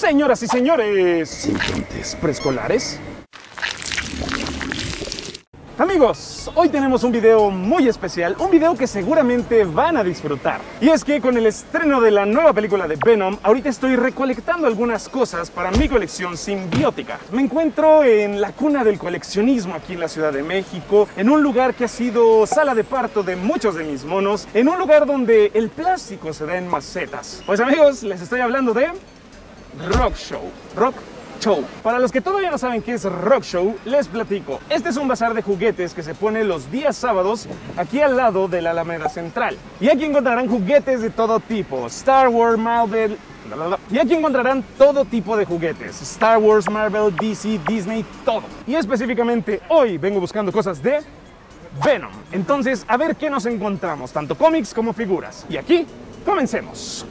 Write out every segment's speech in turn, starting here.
Señoras y señores, siguientes preescolares. Amigos, hoy tenemos un video muy especial, un video que seguramente van a disfrutar. Y es que con el estreno de la nueva película de Venom, ahorita estoy recolectando algunas cosas para mi colección simbiótica. Me encuentro en la cuna del coleccionismo aquí en la Ciudad de México, en un lugar que ha sido sala de parto de muchos de mis monos, en un lugar donde el plástico se da en macetas. Pues amigos, les estoy hablando de Rock Show. Para los que todavía no saben qué es Rock Show, les platico. Este es un bazar de juguetes que se pone los días sábados aquí al lado de la Alameda Central. Y aquí encontrarán juguetes de todo tipo, Star Wars, Marvel... Y aquí encontrarán todo tipo de juguetes, Star Wars, Marvel, DC, Disney, todo. Y específicamente hoy vengo buscando cosas de Venom. Entonces, a ver qué nos encontramos, tanto cómics como figuras. Y aquí, comencemos.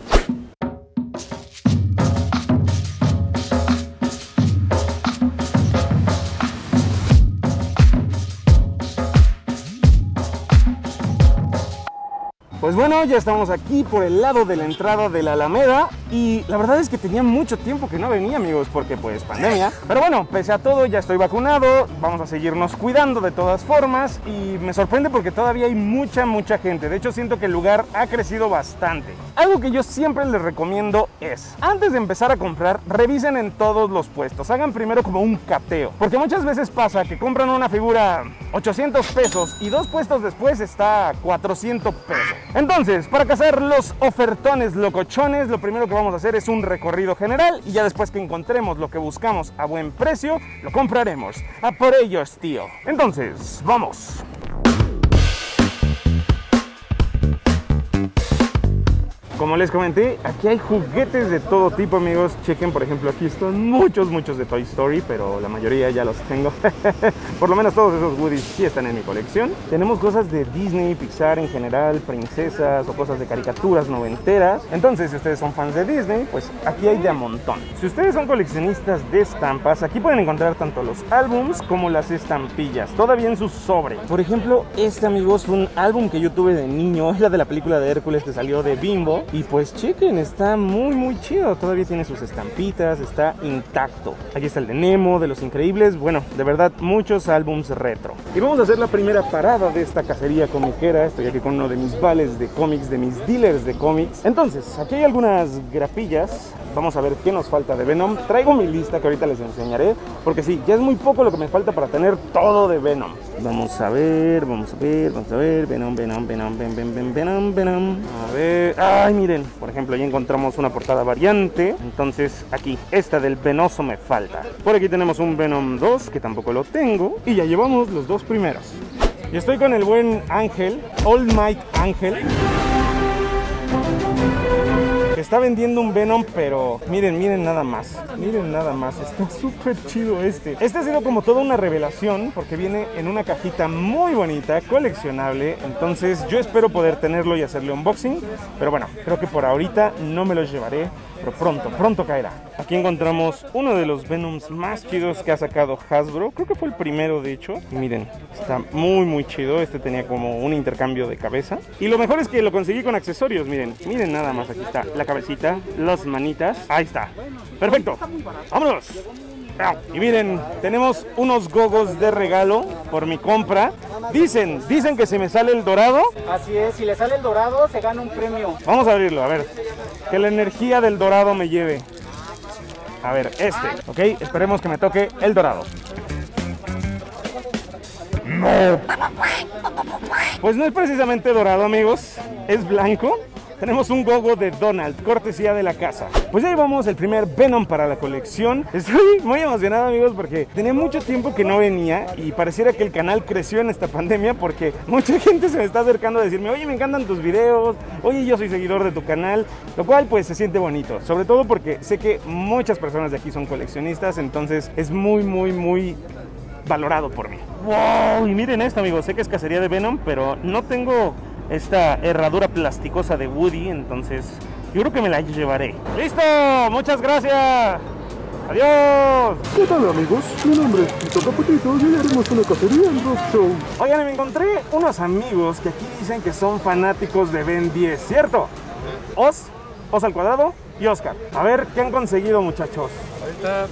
Pues bueno, ya estamos aquí por el lado de la entrada de la Alameda y la verdad es que tenía mucho tiempo que no venía, amigos, porque pues pandemia. Pero bueno, pese a todo ya estoy vacunado, vamos a seguirnos cuidando de todas formas y me sorprende porque todavía hay mucha gente. De hecho, siento que el lugar ha crecido bastante. Algo que yo siempre les recomiendo es, antes de empezar a comprar, revisen en todos los puestos. Hagan primero como un cateo, porque muchas veces pasa que compran una figura 800 pesos y dos puestos después está a 400 pesos. Entonces, para cazar los ofertones locochones, lo primero que vamos a hacer es un recorrido general y ya después que encontremos lo que buscamos a buen precio, lo compraremos. A por ellos, tío. Entonces, ¡vamos! Como les comenté, aquí hay juguetes de todo tipo, amigos. Chequen, por ejemplo, aquí están muchos de Toy Story, pero la mayoría ya los tengo. Por lo menos todos esos Woodies sí están en mi colección. Tenemos cosas de Disney, Pixar en general, princesas o cosas de caricaturas noventeras. Entonces, si ustedes son fans de Disney, pues aquí hay de a montón. Si ustedes son coleccionistas de estampas, aquí pueden encontrar tanto los álbums como las estampillas, todavía en su sobre. Por ejemplo, este, amigos, fue un álbum que yo tuve de niño, es la de la película de Hércules que salió de Bimbo. Y pues chequen, está muy chido. Todavía tiene sus estampitas, está intacto. Aquí está el de Nemo, de Los Increíbles. Bueno, de verdad, muchos álbums retro. Y vamos a hacer la primera parada de esta cacería comiquera. Estoy aquí con uno de mis vales de cómics, de mis dealers de cómics. Entonces, aquí hay algunas grapillas. Vamos a ver qué nos falta de Venom. Traigo mi lista que ahorita les enseñaré, porque sí, ya es muy poco lo que me falta para tener todo de Venom. Vamos a ver. Venom. A ver. Ay, miren, por ejemplo, ya encontramos una portada variante. Entonces, aquí, esta del Venoso me falta. Por aquí tenemos un Venom 2, que tampoco lo tengo. Y ya llevamos los dos primeros. Y estoy con el buen Ángel, All Might Ángel. Está vendiendo un Venom, pero miren nada más. Miren nada más, está súper chido este. Este ha sido como toda una revelación porque viene en una cajita muy bonita, coleccionable. Entonces yo espero poder tenerlo y hacerle unboxing. Pero bueno, creo que por ahorita no me los llevaré, pero pronto caerá. Aquí encontramos uno de los Venoms más chidos que ha sacado Hasbro. Creo que fue el primero, de hecho. Y miren, está muy chido. Este tenía como un intercambio de cabeza. Y lo mejor es que lo conseguí con accesorios. Miren nada más. Aquí está la cabecita, las manitas. Ahí está. Perfecto. ¡Vámonos! Y miren, tenemos unos gogos de regalo por mi compra. Dicen que si me sale el dorado. Así es, si le sale el dorado se gana un premio. Vamos a abrirlo, a ver. Que la energía del dorado me lleve. A ver, ok, esperemos que me toque el dorado. No. Pues no es precisamente dorado, amigos. Es blanco. Tenemos un gogo de Donald, cortesía de la casa. Pues ya llevamos el primer Venom para la colección. Estoy muy emocionado, amigos, porque tenía mucho tiempo que no venía y pareciera que el canal creció en esta pandemia porque mucha gente se me está acercando a decirme: oye, me encantan tus videos, oye, yo soy seguidor de tu canal, lo cual pues se siente bonito, sobre todo porque sé que muchas personas de aquí son coleccionistas, entonces es muy valorado por mí. ¡Wow! Y miren esto, amigos, sé que es cacería de Venom, pero no tengo esta herradura plasticosa de Woody, entonces yo creo que me la llevaré. ¡Listo! ¡Muchas gracias! ¡Adiós! ¿Qué tal, amigos? Mi nombre es Tito Caputito y hoy haremos una cacería en Rock Show. Oigan, me encontré unos amigos que aquí dicen que son fanáticos de Ben 10, ¿cierto? ¿Os? Oz al Cuadrado y Oscar. A ver, ¿qué han conseguido, muchachos? Ahorita...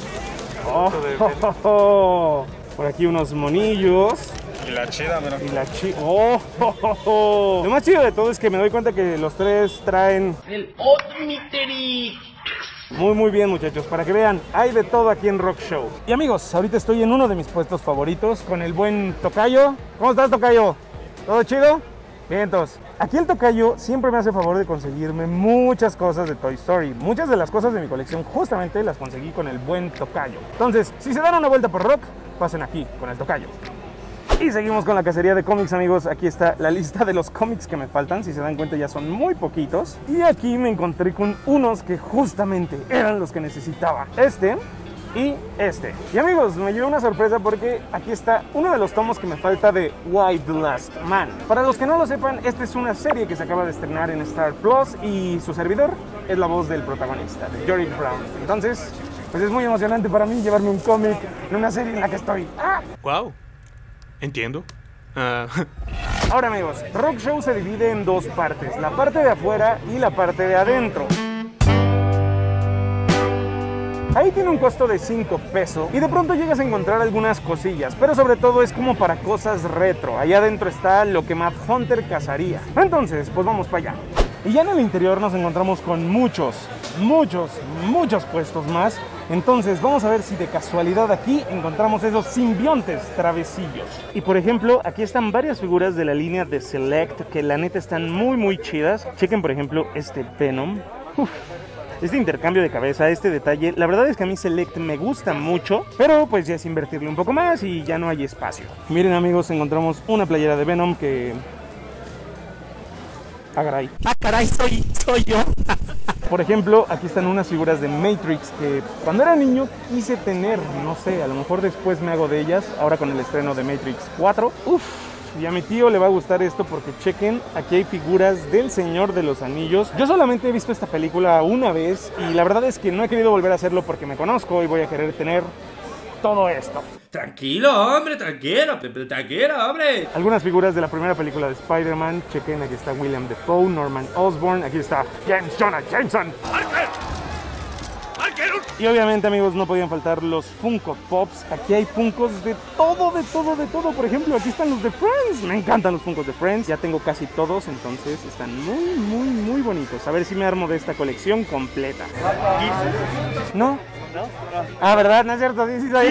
Por aquí unos monillos. Y la chida, mira. Y la Lo más chido de todo es que me doy cuenta que los tres traen... el Omnitrix. Muy bien, muchachos, para que vean, hay de todo aquí en Rock Show. Y amigos, ahorita estoy en uno de mis puestos favoritos con el buen Tocayo. ¿Cómo estás, Tocayo? ¿Todo chido? Bien, entonces, aquí el Tocayo siempre me hace favor de conseguirme muchas cosas de Toy Story. Muchas de las cosas de mi colección justamente las conseguí con el buen Tocayo. Entonces, si se dan una vuelta por Rock, pasen aquí con el Tocayo. Y seguimos con la cacería de cómics, amigos. Aquí está la lista de los cómics que me faltan. Si se dan cuenta, ya son muy poquitos. Y aquí me encontré con unos que justamente eran los que necesitaba. Este y este. Y amigos, me llevé una sorpresa porque aquí está uno de los tomos que me falta de Why the Last Man. Para los que no lo sepan, esta es una serie que se acaba de estrenar en Star Plus y su servidor es la voz del protagonista, de Jory Brown. Entonces, pues es muy emocionante para mí llevarme un cómic en una serie en la que estoy. ¡Ah! Wow. Entiendo. Ahora, amigos, Rock Show se divide en dos partes, la parte de afuera y la parte de adentro. Ahí tiene un costo de 5 pesos y de pronto llegas a encontrar algunas cosillas, pero sobre todo es como para cosas retro. Allá adentro está lo que Mad Hunter cazaría. Entonces, pues vamos para allá. Y ya en el interior nos encontramos con muchos puestos más. Entonces vamos a ver si de casualidad aquí encontramos esos simbiontes travesillos. Y por ejemplo, aquí están varias figuras de la línea de Select que la neta están muy chidas. Chequen por ejemplo este Venom. Este intercambio de cabeza, este detalle, la verdad es que a mí Select me gusta mucho, pero pues ya es invertirle un poco más y ya no hay espacio. Miren, amigos, encontramos una playera de Venom que... Ah, caray, soy yo. Por ejemplo, aquí están unas figuras de Matrix que cuando era niño quise tener, no sé, a lo mejor después me hago de ellas, ahora con el estreno de Matrix 4. Y a mi tío le va a gustar esto porque chequen, aquí hay figuras del Señor de los Anillos. Yo solamente he visto esta película una vez y la verdad es que no he querido volver a hacerlo porque me conozco y voy a querer tener todo esto. Tranquilo, hombre, tranquilo, hombre. Algunas figuras de la primera película de Spider-Man. Chequen, aquí está William Dafoe, Norman Osborn, aquí está James Jonah Jameson. Y obviamente, amigos, no podían faltar los Funko Pops. Aquí hay Funkos de todo. Por ejemplo, aquí están los de Friends. Me encantan los Funkos de Friends. Ya tengo casi todos, entonces están muy bonitos. A ver si me armo de esta colección completa. ¿No? Ah, ¿verdad? ¿No es cierto? Sí, soy.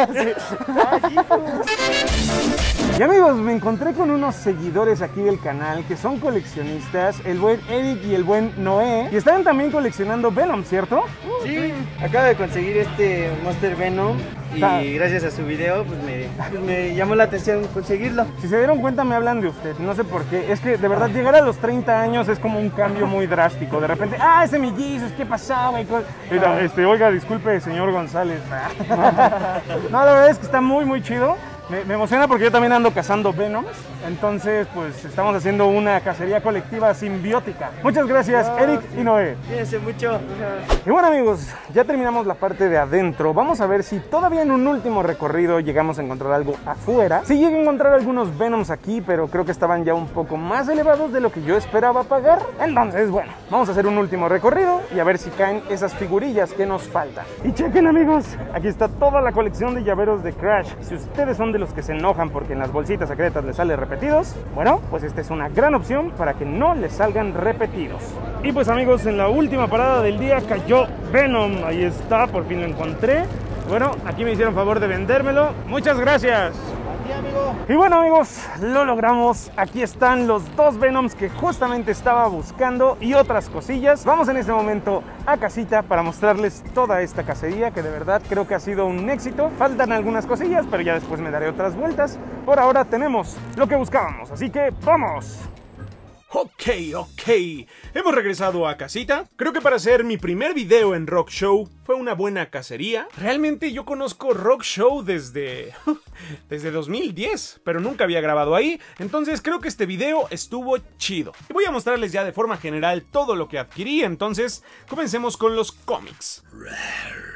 Y amigos, me encontré con unos seguidores aquí del canal que son coleccionistas, el buen Eric y el buen Noé, y están también coleccionando Venom, ¿cierto? Sí, acabo de conseguir este Monster Venom y gracias a su video pues me llamó la atención conseguirlo. Si se dieron cuenta me hablan de usted, no sé por qué. Es que de verdad llegar a los 30 años es como un cambio muy drástico. De repente, ese mi Jesus, ¿qué pasaba? Oiga, disculpe, señor González. No, la verdad es que está muy chido. Me emociona porque yo también ando cazando Venoms. Entonces, pues estamos haciendo una cacería colectiva simbiótica. Muchas gracias, Eric y Noé. Cuídense mucho. Y bueno, amigos, ya terminamos la parte de adentro. Vamos a ver si todavía en un último recorrido llegamos a encontrar algo afuera. Sí llegué a encontrar algunos Venoms aquí, pero creo que estaban ya un poco más elevados de lo que yo esperaba pagar. Entonces, bueno, vamos a hacer un último recorrido y a ver si caen esas figurillas que nos faltan. Y chequen, amigos, aquí está toda la colección de llaveros de Crash. Si ustedes son de los que se enojan porque en las bolsitas secretas les sale repetidos, bueno, pues esta es una gran opción para que no les salgan repetidos. Y pues, amigos, en la última parada del día cayó Venom. Ahí está, por fin lo encontré. Bueno, aquí me hicieron favor de vendérmelo. Muchas gracias. Y bueno, amigos, lo logramos. Aquí están los dos Venoms que justamente estaba buscando y otras cosillas. Vamos en este momento a casita para mostrarles toda esta cacería que de verdad creo que ha sido un éxito. Faltan algunas cosillas, pero ya después me daré otras vueltas. Por ahora tenemos lo que buscábamos, así que ¡vamos! Ok. Hemos regresado a casita. Creo que para hacer mi primer video en Rock Show fue una buena cacería. Realmente yo conozco Rock Show desde 2010, pero nunca había grabado ahí. Entonces creo que este video estuvo chido. Y voy a mostrarles ya de forma general todo lo que adquirí. Entonces comencemos con los cómics.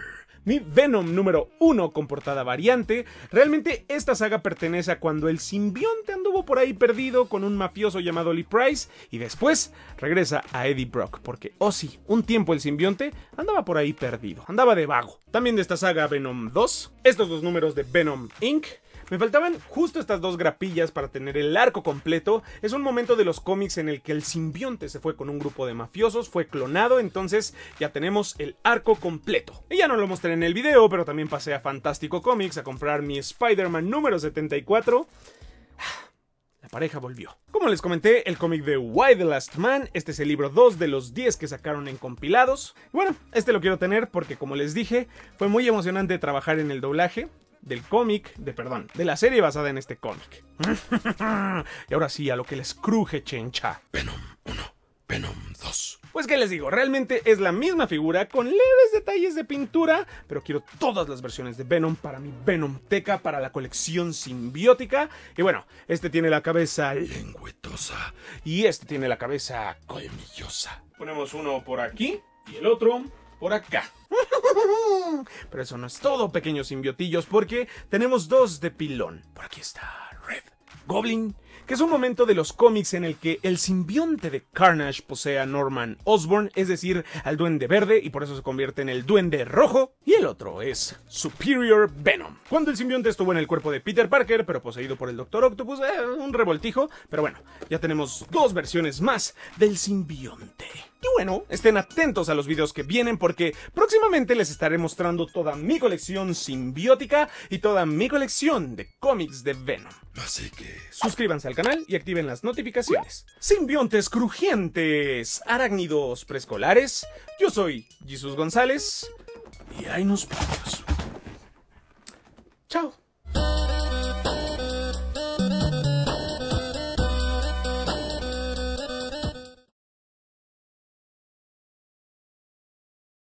mi Venom número 1 con portada variante. Realmente esta saga pertenece a cuando el simbionte anduvo por ahí perdido con un mafioso llamado Lee Price y después regresa a Eddie Brock, porque sí, un tiempo el simbionte andaba por ahí perdido, andaba de vago. También de esta saga Venom 2, estos dos números de Venom Inc. Me faltaban justo estas dos grapillas para tener el arco completo. Es un momento de los cómics en el que el simbionte se fue con un grupo de mafiosos, fue clonado, entonces ya tenemos el arco completo. Y ya no lo mostré en el video, pero también pasé a Fantástico Comics a comprar mi Spider-Man número 74. La pareja volvió. Como les comenté, el cómic de Why the Last Man, este es el libro 2 de los 10 que sacaron en compilados. Y bueno, este lo quiero tener porque, como les dije, fue muy emocionante trabajar en el doblaje del cómic, de la serie basada en este cómic. Y ahora sí, a lo que les cruje, chencha. Venom 1, Venom 2. Pues qué les digo, realmente es la misma figura con leves detalles de pintura, pero quiero todas las versiones de Venom para mi Venomteca, para la colección simbiótica. Y bueno, este tiene la cabeza lengüetosa y este tiene la cabeza colmillosa. Ponemos uno por aquí y el otro por acá. Pero eso no es todo, pequeños simbiotillos, porque tenemos dos de pilón. Por aquí está Red Goblin, que es un momento de los cómics en el que el simbionte de Carnage posee a Norman Osborn, es decir, al Duende Verde, y por eso se convierte en el Duende Rojo, y el otro es Superior Venom. Cuando el simbionte estuvo en el cuerpo de Peter Parker, pero poseído por el Dr. Octopus, un revoltijo, pero bueno, ya tenemos dos versiones más del simbionte. Y bueno, estén atentos a los videos que vienen porque próximamente les estaré mostrando toda mi colección simbiótica y toda mi colección de cómics de Venom. Así que suscríbanse al canal y activen las notificaciones. Simbiontes crujientes, arácnidos preescolares, yo soy Jesus González y ahí nos vemos.